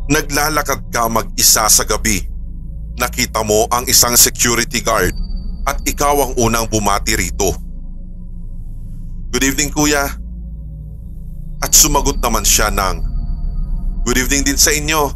Naglalakad ka mag-isa sa gabi. Nakita mo ang isang security guard at ikaw ang unang bumati rito. "Good evening, kuya." At sumagot naman siya ng, "Good evening din sa inyo."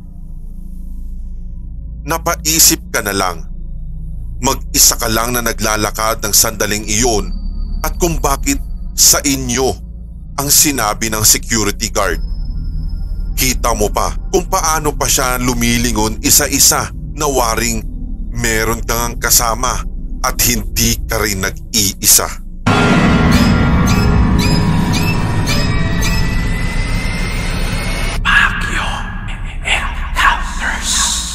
Napaisip ka na lang. Mag-isa ka lang na naglalakad ng sandaling iyon at kung bakit sa inyo ang sinabi ng security guard. Kita mo pa kung paano pa siya lumilingon isa-isa na waring meron kang kasama at hindi ka rin nag-iisa. Baguio Encounters.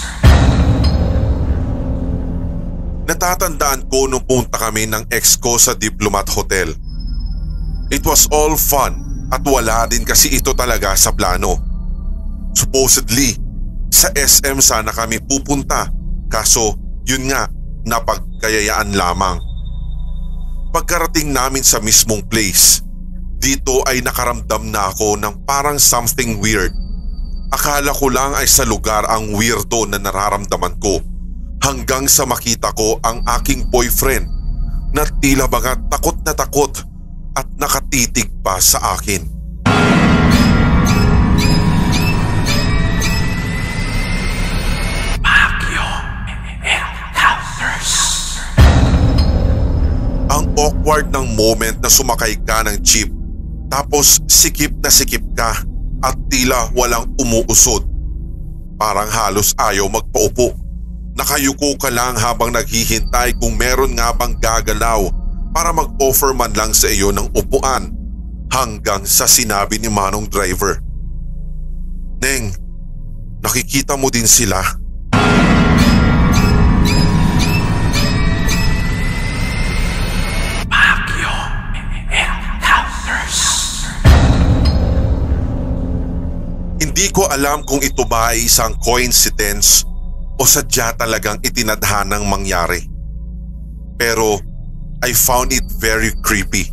Natatandaan ko nung punta kami ng ex ko sa Diplomat Hotel. It was all fun at wala din kasi ito talaga sa plano. Supposedly, sa SM sana kami pupunta, kaso yun nga, napagkayayaan lamang. Pagkarating namin sa mismong place, dito ay nakaramdam na ako ng parang something weird. Akala ko lang ay sa lugar ang weirdo na nararamdaman ko, hanggang sa makita ko ang aking boyfriend na tila baga takot na takot at nakatitig pa sa akin. Ang awkward ng moment na sumakay ka ng jeep tapos sikip na sikip ka at tila walang umuusod. Parang halos ayaw magpaupo. Nakayuko ka lang habang naghihintay kung meron nga bang gagalaw para mag-offer man lang sa iyo ng upuan hanggang sa sinabi ni Manong driver, "Neng, nakikita mo din sila?" Hindi ko alam kung ito ba ay isang coincidence o sadya talagang itinadhanang mangyari. Pero I found it very creepy.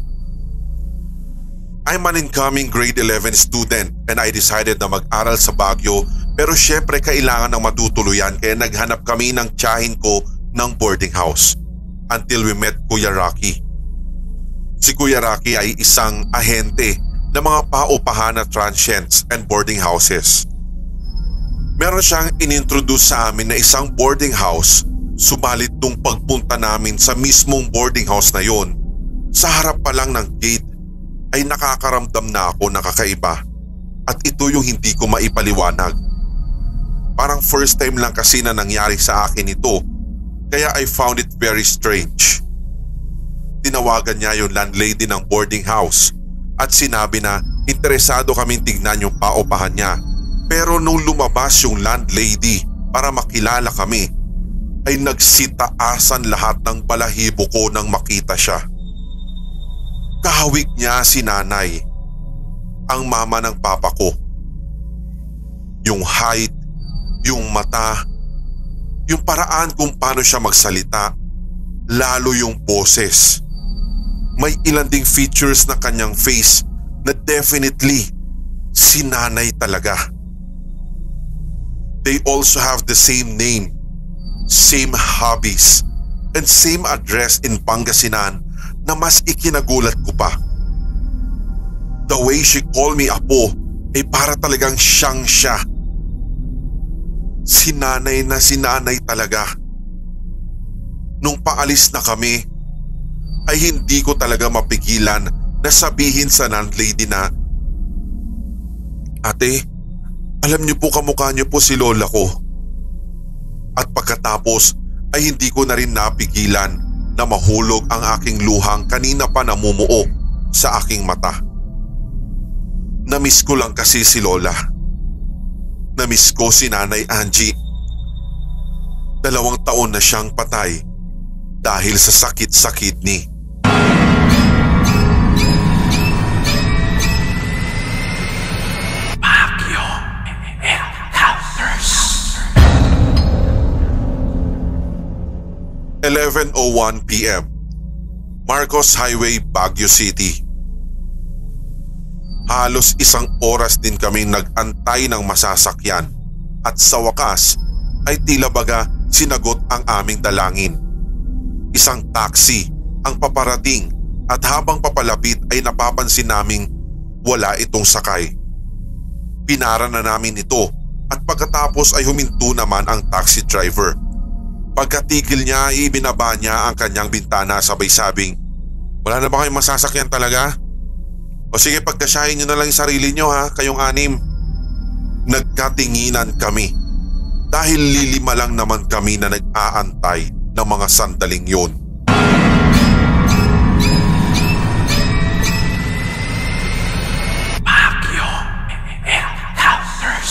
I'm an incoming grade 11 student and I decided na mag-aral sa Baguio, pero syempre kailangan ng matutuluyan kaya naghanap kami ng tiyahin ko ng boarding house until we met Kuya Rocky. Si Kuya Rocky ay isang ahente ng mga paupahan na transients and boarding houses. Meron siyang inintroduce sa amin na isang boarding house, subalit nung pagpunta namin sa mismong boarding house na yon, sa harap pa lang ng gate ay nakakaramdam na ako ng kakaiba at ito yung hindi ko maipaliwanag. Parang first time lang kasi na nangyari sa akin ito, kaya I found it very strange. Tinawagan niya yung landlady ng boarding house at sinabi na interesado kaming tignan yung paupahan niya. Pero nung lumabas yung landlady para makilala kami, ay nagsitaasan lahat ng balahibo ko nang makita siya. Kahawig niya si nanay, ang mama ng papa ko. Yung height, yung mata, yung paraan kung paano siya magsalita, lalo yung boses. May ilan ding features na kanyang face na definitely si nanay talaga. They also have the same name, same hobbies, and same address in Pangasinan na mas ikinagulat ko pa. The way she called me Apo ay para talagang siyang siya. Sinanay na sinanay talaga. Nung paalis na kami, ay hindi ko talaga mapigilan na sabihin sa landlady na, "Ate, alam niyo po kamukha niyo po si lola ko." At pagkatapos ay hindi ko na rin napigilan na mahulog ang aking luhang kanina pa namumuo sa aking mata. Namiss ko lang kasi si lola. Namiss ko si Nanay Angie. 2 taon na siyang patay dahil sa sakit sa kidney. Baguio Encounters. 11:01 p.m. Marcos Highway, Baguio City. Halos 1 oras din kami nag-antay ng masasakyan At sa wakas ay tila baga sinagot ang aming dalangin. Isang taxi ang paparating at habang papalapit ay napapansin naming wala itong sakay. Pinara na namin ito at pagkatapos ay huminto naman ang taxi driver. Pagkatigil niya ay ibinaba niya ang kanyang bintana sabay sabing, "Wala na ba kayong masasakyan talaga? O sige, pagkasyahin niyo na lang yung sarili niyo ha, kayong anim." Nagkatinginan kami dahil lilima lang naman kami na nag-aantay ng mga sandaling yun. Baguio Encounters.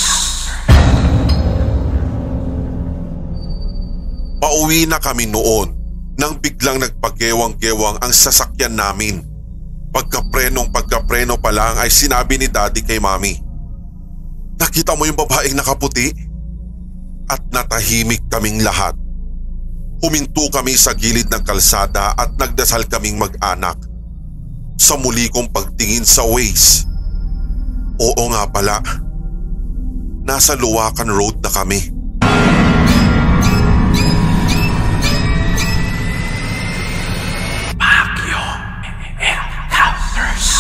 Pauwi na kami noon nang biglang nagpagewang-gewang ang sasakyan namin. Pagkapreno pa lang ay sinabi ni Daddy kay Mami, "Nakita mo yung babaeng nakaputi?" At natahimik kaming lahat. Huminto kami sa gilid ng kalsada at nagdasal kaming mag-anak. Sa muli kong pagtingin sa Waze, oo nga pala, nasa Luwakan Road na kami. Baguio Encounters.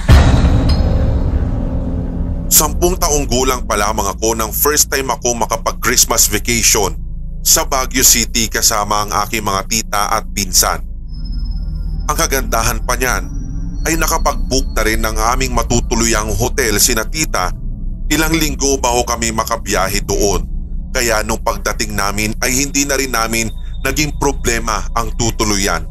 10 taong gulang pa lamang ako nang first time ako makapag-Christmas vacation sa Baguio City kasama ang aking mga tita at pinsan. Ang kagandahan pa niyan ay nakapag-book na rin ng aming matutuluyang hotel sina tita ilang linggo bago kami makabiyahe doon. Kaya nung pagdating namin ay hindi na rin namin naging problema ang tutuluyan.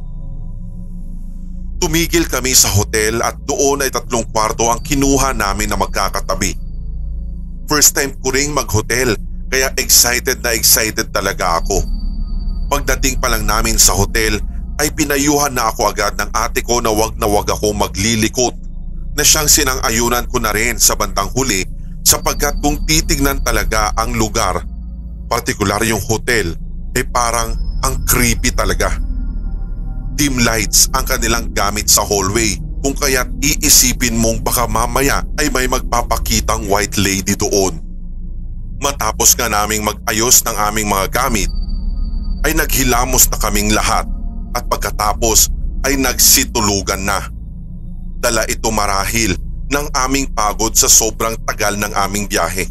Tumigil kami sa hotel at doon ay 3 kwarto ang kinuha namin na magkakatabi. First time ko ring mag-hotel kaya excited talaga ako. Pagdating pa lang namin sa hotel ay pinayuhan na ako agad ng ate ko na wag ako maglilikot, na siyang sinang-ayunan ko na rin sa bandang huli sapagkat kung titignan talaga ang lugar, partikular yung hotel, ay parang ang creepy talaga. Dim lights ang kanilang gamit sa hallway kung kaya't iisipin mong baka mamaya ay may magpapakitang white lady doon. Matapos nga naming mag-ayos ng aming mga gamit ay naghilamos na kaming lahat at pagkatapos ay nagsitulugan na. Dala ito marahil ng aming pagod sa sobrang tagal ng aming biyahe.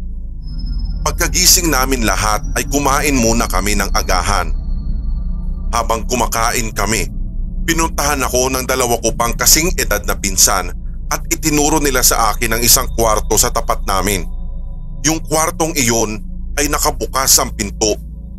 Pagkagising namin lahat ay kumain muna kami ng agahan. Habang kumakain kami, pinuntahan ako ng 2 ko pang kasing edad na pinsan at itinuro nila sa akin ang isang kwarto sa tapat namin. Yung kwartong iyon ay nakabukas ang pinto.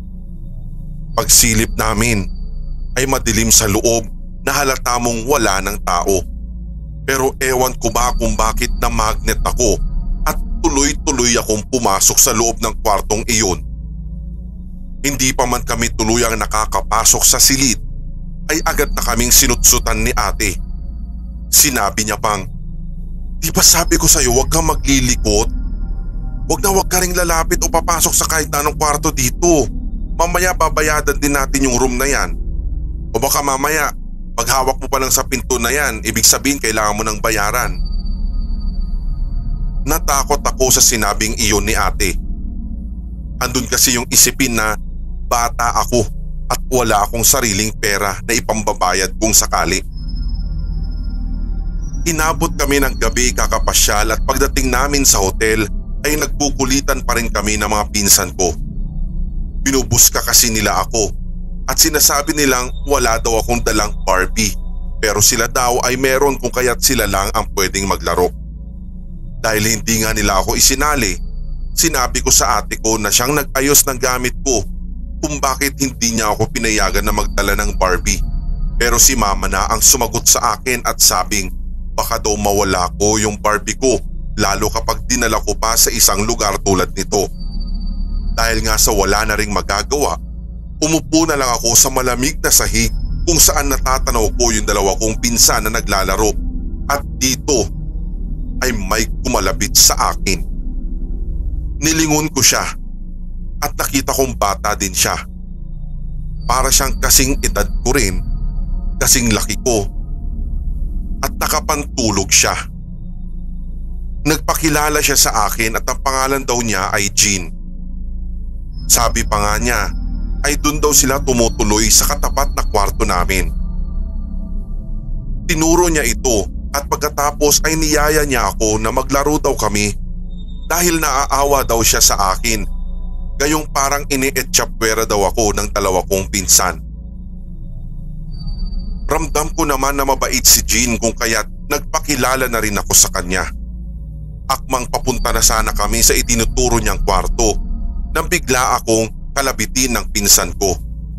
Pagsilip namin ay madilim sa loob na halata mong wala ng tao. Pero ewan ko ba kung bakit na magnet ako at tuloy-tuloy akong pumasok sa loob ng kwartong iyon. Hindi pa man kami tuluyang nakakapasok sa silid ay agad na kaming sinutsutan ni ate. Sinabi niya pang, "Di ba sabi ko sa'yo huwag kang maglilikot? Huwag ka ring lalapit o papasok sa kahit na anong kwarto dito. Mamaya babayadan din natin yung room na yan. O baka mamaya paghawak mo pa lang sa pinto na yan, ibig sabihin kailangan mo ng bayaran." Natakot ako sa sinabing iyon ni ate. Andun kasi yung isipin na bata ako at wala akong sariling pera na ipambabayad kung sakali. Inabot kami ng gabi kakapasyal at pagdating namin sa hotel ay nagkukulitan pa rin kami ng mga pinsan ko. Binubuska kasi nila ako at sinasabi nilang wala daw akong dalang Barbie, pero sila daw ay meron kung kaya't sila lang ang pwedeng maglaro. Dahil hindi nga nila ako isinali, sinabi ko sa ate ko na siyang nag-ayos ng gamit ko kung bakit hindi niya ako pinayagan na magdala ng Barbie. Pero si mama na ang sumagot sa akin at sabing baka daw mawala ko yung Barbie ko, lalo kapag dinala ko pa sa isang lugar tulad nito. Dahil nga sa wala na ring magagawa, umupo na lang ako sa malamig na sahig kung saan natatanaw ko yung 2 kong pinsan na naglalaro. At dito ay may kumalabit sa akin. Nilingon ko siya at nakita kong bata din siya. Para siyang kasing edad ko rin, kasing laki ko, at nakapantulog siya. Nagpakilala siya sa akin at ang pangalan daw niya ay Jean. Sabi pa nga niya ay dun daw sila tumutuloy sa katapat na kwarto namin. Tinuro niya ito at pagkatapos ay niyaya niya ako na maglaro daw kami dahil naaawa daw siya sa akin. Gayong parang ine-etchapwera daw ako ng dalawa kong pinsan. Ramdam ko naman na mabait si Jean kung kaya't nagpakilala na rin ako sa kanya. Akmang papunta na sana kami sa itinuturo niyang kwarto nang bigla akong kalabitin ng pinsan ko.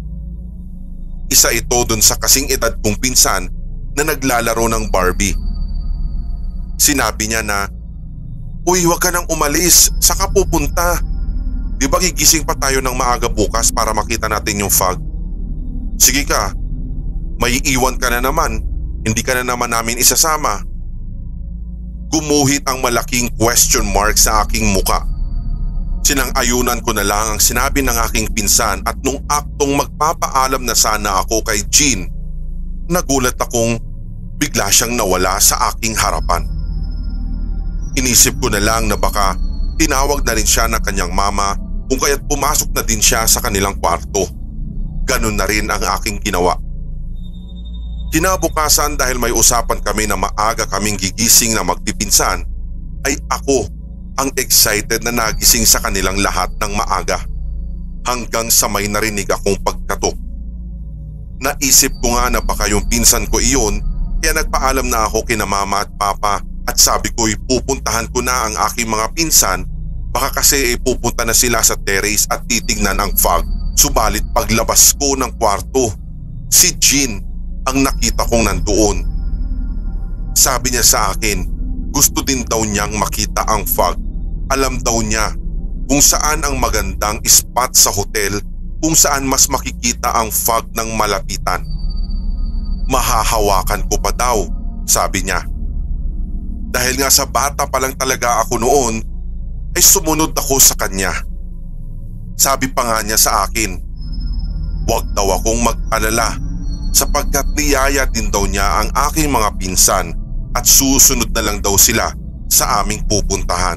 Isa ito dun sa kasing edad kong pinsan na naglalaro ng Barbie. Sinabi niya na, "Uy, wag ka nang umalis, saka pupunta. Di ba gigising pa tayo ng maaga bukas para makita natin yung fog? Sige ka, may iwan ka na naman, hindi ka na naman namin isasama." Gumuhit ang malaking question mark sa aking muka. Sinang-ayunan ko na lang ang sinabi ng aking pinsan at nung aktong magpapaalam na sana ako kay Jean, nagulat akong bigla siyang nawala sa aking harapan. Inisip ko na lang na baka tinawag na rin siya ng kanyang mama kung kaya't pumasok na din siya sa kanilang kwarto. Ganun na rin ang aking ginawa. Kinabukasan dahil may usapan kami na maaga kaming gigising na magpipinsan, ay ako ang excited na nagising sa kanilang lahat ng maaga. Hanggang sa may narinig akong pagkatok. Naisip ko nga na baka yung pinsan ko iyon, kaya nagpaalam na ako kina mama at papa at sabi ko'y pupuntahan ko na ang aking mga pinsan, baka kasi pupunta na sila sa terrace at titignan ang fog. Subalit paglabas ko ng kwarto, si Jean ang nakita kong nandoon. Sabi niya sa akin, gusto din daw niyang makita ang fog. Alam daw niya kung saan ang magandang spot sa hotel kung saan mas makikita ang fog ng malapitan. Mahahawakan ko pa daw, sabi niya. Dahil nga sa bata pa lang talaga ako noon, ay sumunod ako sa kanya. Sabi pa nga niya sa akin, huwag daw akong mag-alala sapagkat niyaya din daw niya ang aking mga pinsan at susunod na lang daw sila sa aming pupuntahan.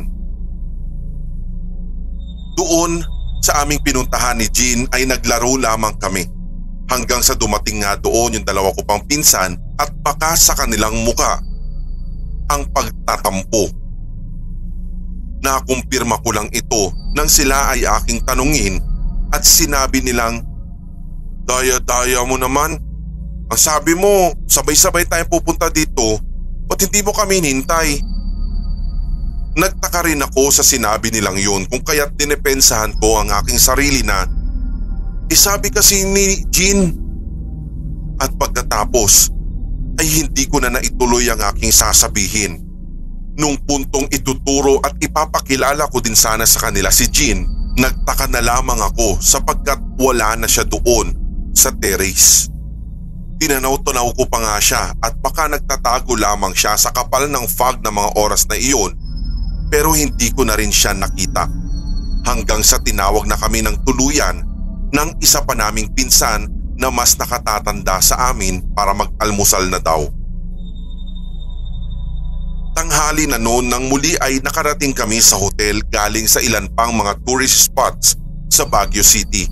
Doon sa aming pinuntahan ni Jean ay naglaro lamang kami hanggang sa dumating nga doon yung dalawa ko pang pinsan at baka sa kanilang muka ang pagtatampo. Nakumpirma ko lang ito nang sila ay aking tanungin at sinabi nilang, "Daya-daya mo naman. Ang sabi mo, sabay-sabay tayong pupunta dito, ba't hindi mo kami hinintay?" Nagtaka rin ako sa sinabi nilang yun kung kaya't dinepensahan ko ang aking sarili na, sabi kasi ni Jean. At pagkatapos ay hindi ko na naituloy ang aking sasabihin. Nung puntong ituturo at ipapakilala ko din sana sa kanila si Jean, nagtaka na lamang ako sapagkat wala na siya doon sa terrace. Tinanaw-tanaw ko pa nga siya at baka nagtatago lamang siya sa kapal ng fog na mga oras na iyon, pero hindi ko na rin siya nakita. Hanggang sa tinawag na kami ng tuluyan ng isa pa naming pinsan na mas nakatatanda sa amin para mag-almusal na daw. Tanghali na noon nang muli ay nakarating kami sa hotel galing sa ilan pang mga tourist spots sa Baguio City.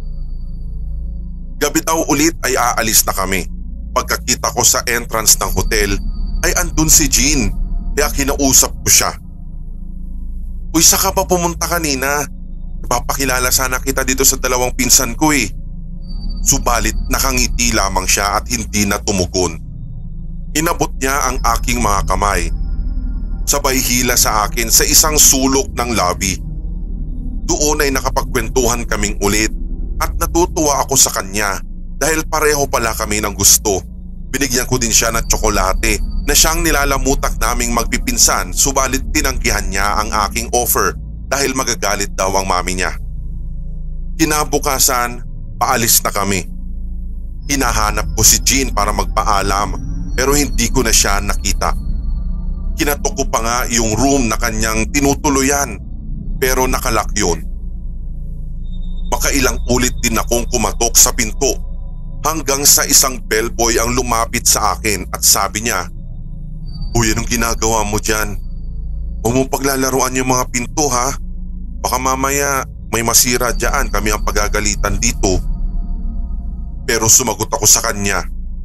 Gabi daw ulit ay aalis na kami. Pagkakita ko sa entrance ng hotel ay andun si Jean, kaya kinausap ko siya. "Uy, saka pa pumunta kanina? Ipapakilala sana kita dito sa dalawang pinsan ko eh." Subalit nakangiti lamang siya at hindi na tumugon. Inabot niya ang aking mga kamay. Sabay hila sa akin sa isang sulok ng lobby. Doon ay nakapagkwentuhan kaming ulit at natutuwa ako sa kanya dahil pareho pala kami ng gusto. Binigyan ko din siya ng tsokolate na siyang nilalamutak naming magpipinsan, subalit tinanggihan niya ang aking offer dahil magagalit daw ang mami niya. Kinabukasan, paalis na kami. Hinahanap ko si Jean para magpaalam pero hindi ko na siya nakita. Kinatok ko pa nga yung room na kanyang tinutuluyan pero nakalak yun. Makailang ulit din akong kumatok sa pinto hanggang sa isang bellboy ang lumapit sa akin at sabi niya, "Uy, anong ginagawa mo dyan? Huwag mong paglalaruan yung mga pinto ha. Baka mamaya may masira dyan, kami ang pagagalitan dito. Pero sumagot ako sa kanya.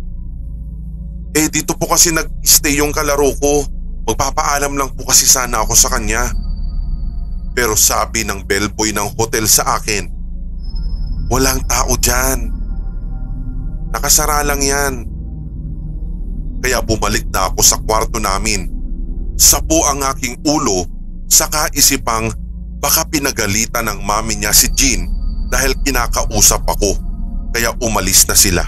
Dito po kasi nag-stay yung kalaro ko. Magpapaalam lang po kasi sana ako sa kanya. Pero sabi ng bellboy ng hotel sa akin, walang tao dyan. Nakasara lang yan. Kaya bumalik na ako sa kwarto namin. Sapo ang aking ulo sa kaisipang baka pinagalitan ng mami niya si Jean dahil kinakausap ako. Kaya umalis na sila.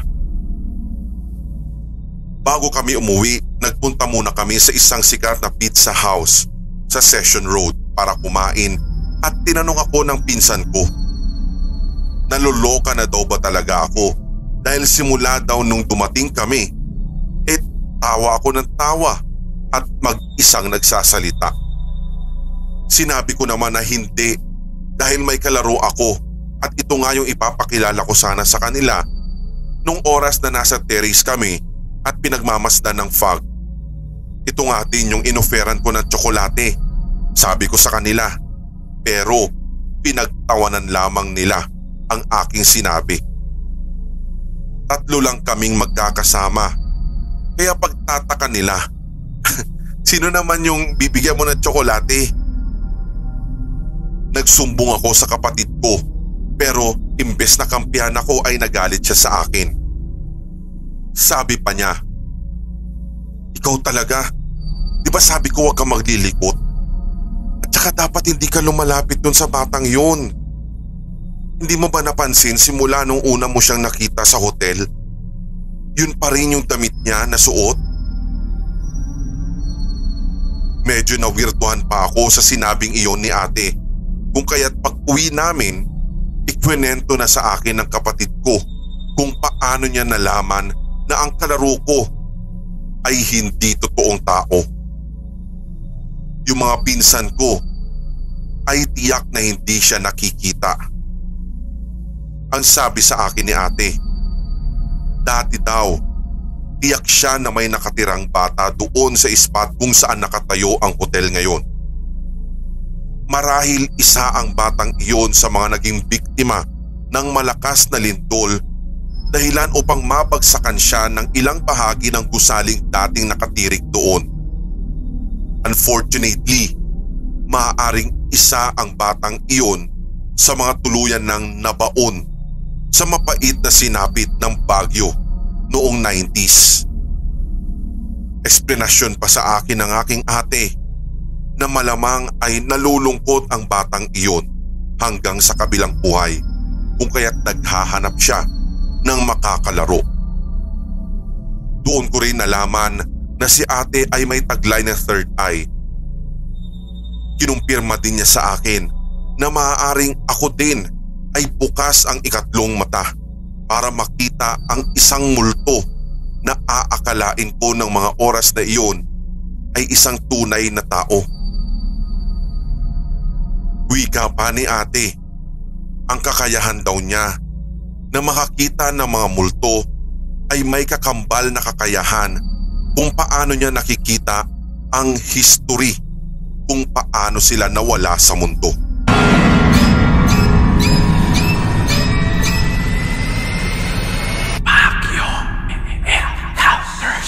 Bago kami umuwi, nagpunta muna kami sa isang sikat na pizza house sa Session Road para kumain at tinanong ako ng pinsan ko. Naluloka na daw ba talaga ako dahil simula daw nung dumating kami, tawa ako ng tawa at mag-isang nagsasalita. Sinabi ko naman na hindi dahil may kalaro ako at ito nga yung ipapakilala ko sana sa kanila nung oras na nasa terrace kami at pinagmamasdan ng fog. Ito nga din yung inoferan ko ng tsokolate, sabi ko sa kanila. Pero pinagtawanan lamang nila ang aking sinabi. 3 lang kaming magkakasama. Kaya pagtataka nila, sino naman yung bibigyan mo ng tsokolate? Nagsumbong ako sa kapatid ko pero imbes na kampihan ako ay nagalit siya sa akin. Sabi pa niya, ikaw talaga, di ba sabi ko huwag kang maglilikot? At saka dapat hindi ka lumalapit dun sa batang yun. Hindi mo ba napansin simula nung una mo siyang nakita sa hotel? Yun pa rin yung damit niya na suot? Medyo nawirtuhan pa ako sa sinabing iyon ni ate. Kung kaya't pag uwi namin, ikwento na sa akin ng kapatid ko kung paano niya nalaman na ang kalaro ko ay hindi totoong tao. Yung mga pinsan ko ay tiyak na hindi siya nakikita. Ang sabi sa akin ni ate, dati daw, tiyak siya na may nakatirang bata doon sa spot kung saan nakatayo ang hotel ngayon. Marahil isa ang batang iyon sa mga naging biktima ng malakas na lindol dahilan upang mabagsakan siya ng ilang bahagi ng gusaling dating nakatirik doon. Unfortunately, maaaring isa ang batang iyon sa mga tuluyan ng nabaon sa mapait na sinapit ng Baguio noong 90s. Eksplanasyon pa sa akin ng aking ate na malamang ay nalulungkot ang batang iyon hanggang sa kabilang buhay kung kaya't naghahanap siya ng makakalaro. Doon ko rin nalaman na si ate ay may taglay na third eye. Kinumpirma din niya sa akin na maaaring ako din ay bukas ang ikatlong mata para makita ang isang multo na aakalain ko ng mga oras na iyon ay isang tunay na tao. Wika pa ni ate, ang kakayahan daw niya na makakita ng mga multo ay may kakambal na kakayahan kung paano niya nakikita ang history kung paano sila nawala sa mundo. Baguio Encounters.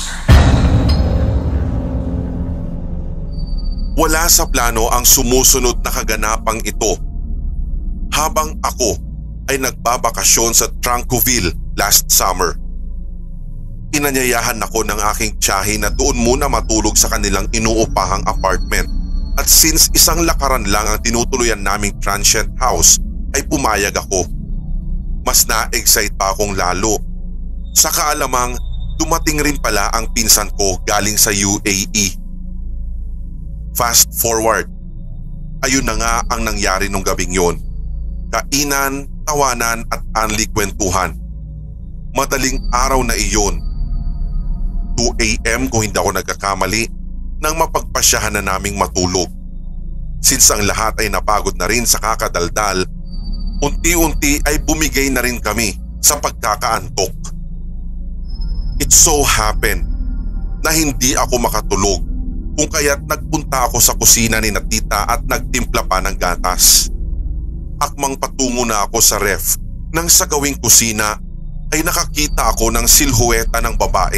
Wala sa plano ang sumusunod na kaganapang ito habang ako ay nagbabakasyon sa Trancoville last summer. Inanyayahan ako ng aking tiyahin na doon muna matulog sa kanilang inuupahang apartment at since isang lakaran lang ang tinutuluyan naming transient house ay pumayag ako. Mas na-excite pa akong lalo. Sa kaalamang dumating rin pala ang pinsan ko galing sa UAE. Fast forward, ayun na nga ang nangyari nung gabing yon. Kainan, tawanan at anli kwentuhan. Madaling araw na iyon. 2 AM kung hindi ako nagkakamali nang mapagpasyahan na naming matulog. Since ang lahat ay napagod na rin sa kakadaldal, unti-unti ay bumigay na rin kami sa pagkakaantok. It so happened na hindi ako makatulog kung kaya't nagpunta ako sa kusina ni na tita at nagtimpla pa ng gatas. Akmang patungo na ako sa ref nang sa gawing kusina ay nakakita ako ng silhueta ng babae.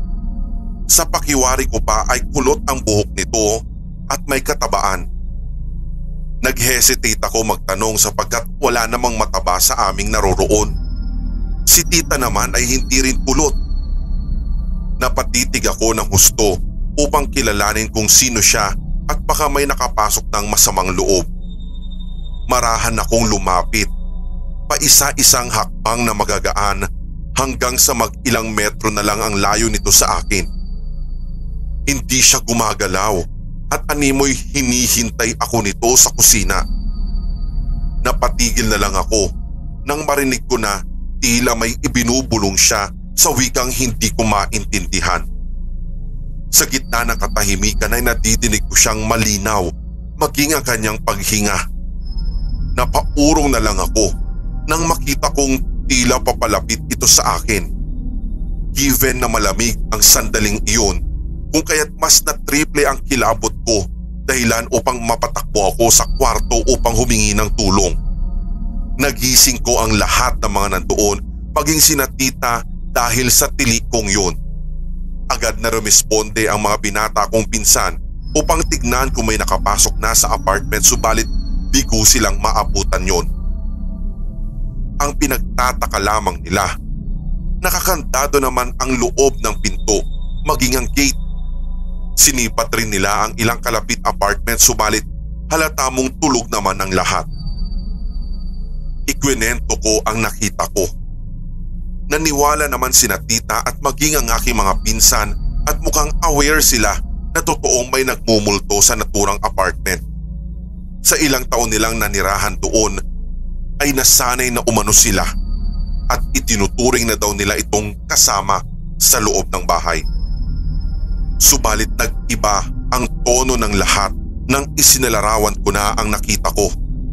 Sa pakiwari ko pa ay kulot ang buhok nito at may katabaan. Nag-hesitate ako magtanong sapagkat wala namang mataba sa aming naroroon. Si tita naman ay hindi rin kulot. Napatitig ako ng husto upang kilalanin kung sino siya at baka may nakapasok ng masamang loob. Marahan akong lumapit, paisa-isang hakbang na magagaan hanggang sa mag-ilang metro na lang ang layo nito sa akin. Hindi siya gumagalaw at animoy hinihintay ako nito sa kusina. Napatigil na lang ako nang marinig ko na tila may ibinubulong siya sa wikang hindi ko maintindihan. Sa gitna ng katahimikan ay nadidinig ko siyang malinaw maging ang kanyang paghinga. Napaurong na lang ako nang makita kong tila papalapit ito sa akin. Given na malamig ang sandaling iyon, kung kaya't mas na triple ang kilabot ko dahilan upang mapatakbo ako sa kwarto upang humingi ng tulong. Nagising ko ang lahat ng mga nandoon, maging sina tita dahil sa tilikong yun. Agad na rumisponde ang mga binata kong pinsan upang tignan kung may nakapasok na sa apartment, subalit bigo silang maabutan yon. Ang pinagtataka lamang nila, nakakantado naman ang loob ng pinto, maging ang gate. Sinipat rin nila ang ilang kalapit apartment, subalit halata mong tulog naman ang lahat. Ikwinento ko ang nakita ko. Naniwala naman sina tita at maging ang aking mga pinsan at mukhang aware sila na totoong may nagmumulto sa naturang apartment. Sa ilang taon nilang nanirahan doon ay nasanay na umano sila at itinuturing na daw nila itong kasama sa loob ng bahay. Subalit nag-iba ang tono ng lahat nang isinalarawan ko na ang nakita ko.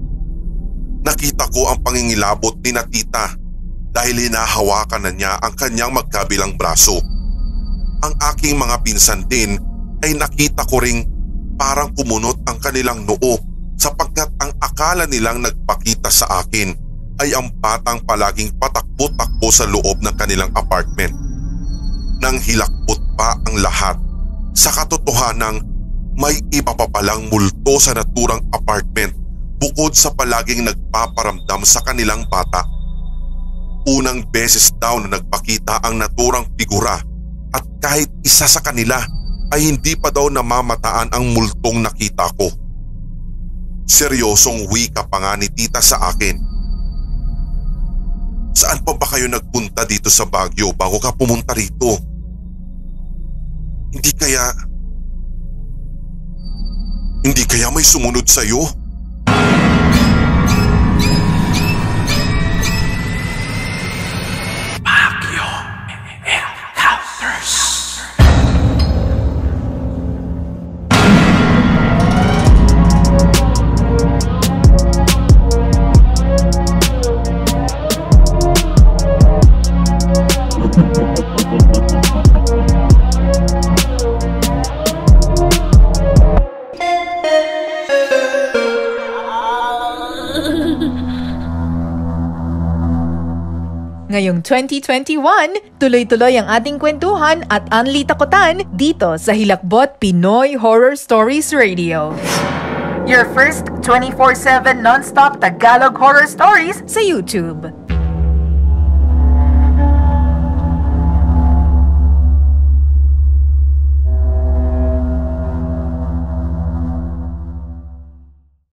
Nakita ko ang pangingilabot ni na tita dahil hinahawakan na niya ang kanyang magkabilang braso. Ang aking mga pinsan din ay nakita ko ring parang kumunot ang kanilang noo sapagkat ang akala nilang nagpakita sa akin ay ang batang palaging patakbo-takbo sa loob ng kanilang apartment. Nang hilakbot pa ang lahat, sa katotohanang may iba pa palang multo sa naturang apartment bukod sa palaging nagpaparamdam sa kanilang bata. Unang beses daw na nagpakita ang naturang figura at kahit isa sa kanila ay hindi pa daw namamataan ang multong nakita ko. Seryosong wika pa nga ni tita sa akin. Saan pa ba kayo nagpunta dito sa Baguio bago ka pumunta rito? Hindi kaya may sumunod sa'yo? Baguio Encounters. Ngayong 2021, tuloy-tuloy ang ating kwentuhan at unli takutan dito sa Hilakbot Pinoy Horror Stories Radio. Your first 24/7 non-stop Tagalog horror stories sa YouTube.